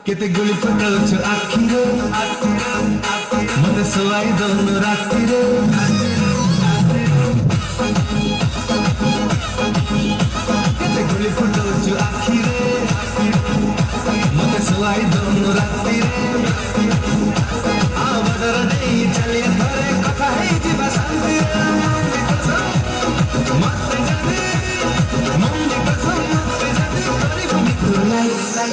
केते गुली फुटाउँछ आखिरे मते सुहाइदौनु रातिरे केते गुली फुटाउँछ आखिरे मते सुहाइदौनु रातिरे आबदर नै चले थरे कथा है जीवा शान्ति मते जाने मम्मी कसम मते जाने गरिबु मित्रलाई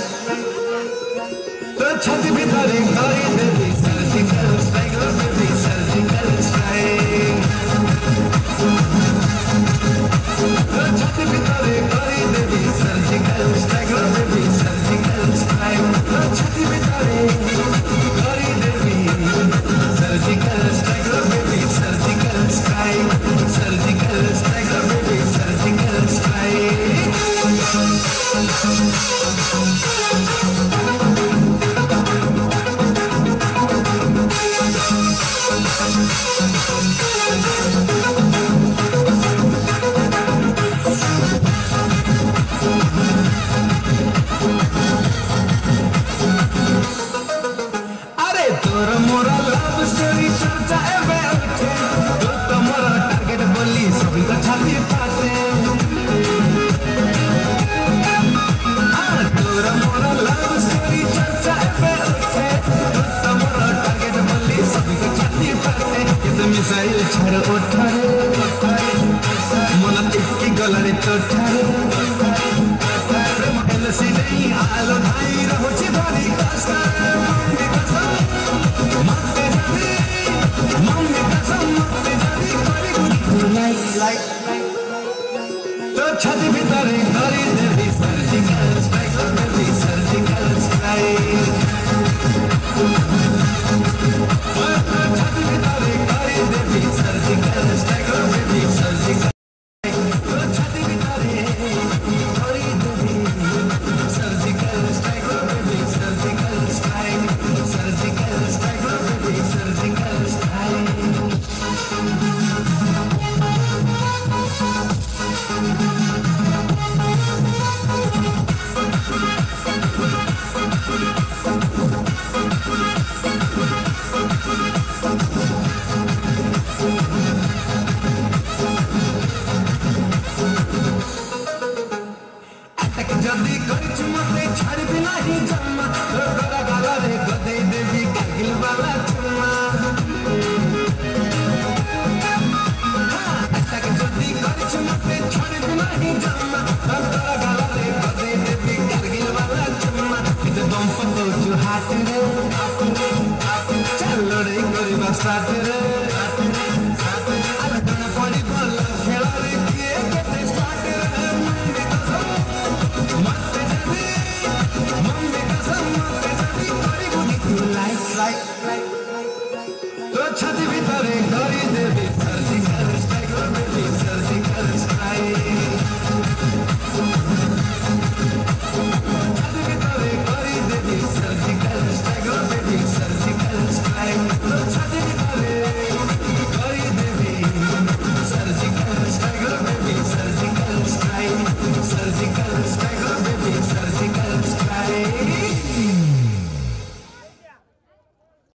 छाती भितरे गरिदेवी surgical strike baby surgical strike छाती भितरे गरिदेवी surgical strike baby surgical strike छाती भितरे गरिदेवी surgical strike baby surgical strike surgical strike baby surgical strike missile छाड़ उठारे मन टिक्की गलारे चोठारे प्रेम एलसी नहीं आलो भाई रहुची धरी कष्ट मम्मी कसम मते जानी करी गुनी लाइक तो छाती भितरे गरी